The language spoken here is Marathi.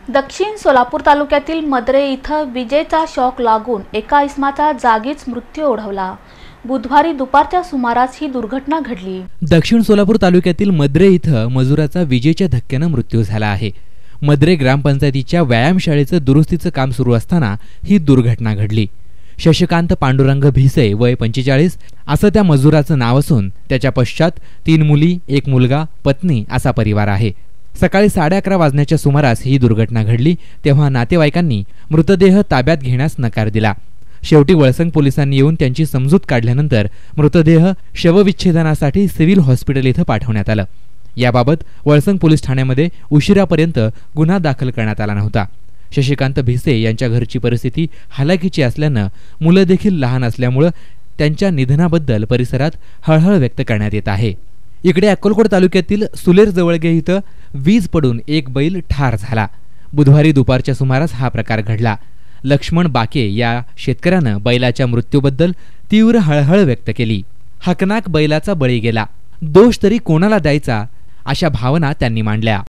दक्षिण सोलापूर तालुक्यातील मद्रे इथं विजेचा शॉक लागून एका इसमाचा जागीच मृत्यू ओढवला। बुधवारी दुपारच्या सुमारास ही दुर्घटना घडली। दक्षिण सोलापूर तालुक्यातील मद्रे इथं मजुराचा विजेच्या धक्क्याने मृत्यू झाला आहे। मद्रे ग्रामपंचायतीच्या व्यायामशाळेचं दुरुस्तीचं काम सुरू असताना ही दुर्घटना घडली। शशिकांत पांडुरंग भिसे वय 45 असं त्या मजुराचं नाव असून त्याच्या पश्चात 3 मुली, 1 मुलगा, पत्नी असा परिवार आहे। सकाळी 11:30 वाजण्याच्या सुमारास ही दुर्घटना घडली तेव्हा नातेवाईकांनी मृतदेह ताब्यात घेण्यास नकार दिला। शेवटी वळसंग पोलिसांनी येऊन त्यांची समजूत काढल्यानंतर मृतदेह शवविच्छेदनासाठी सिव्हिल हॉस्पिटल इथं पाठवण्यात आलं। याबाबत वळसंग पोलीस ठाण्यामध्ये उशिरापर्यंत गुन्हा दाखल करण्यात आला नव्हता। शशिकांत भिसे यांच्या घरची परिस्थिती हालाकीची असल्यानं मुलं देखील लहान असल्यामुळे त्यांच्या निधनाबद्दल परिसरात हळहळ व्यक्त करण्यात येत आहे। इकडे अक्कलकोट तालुक्यातील सुलेर जवळगे इथं वीज पडून एक बैल ठार झाला। बुधवारी दुपारच्या सुमारास हा प्रकार घडला। लक्ष्मण बाके या शेतकऱ्यानं बैलाच्या मृत्यूबद्दल तीव्र हळहळ व्यक्त केली। हकनाक बैलाचा बळी गेला, दोष तरी कोणाला द्यायचा अशा भावना त्यांनी मांडल्या।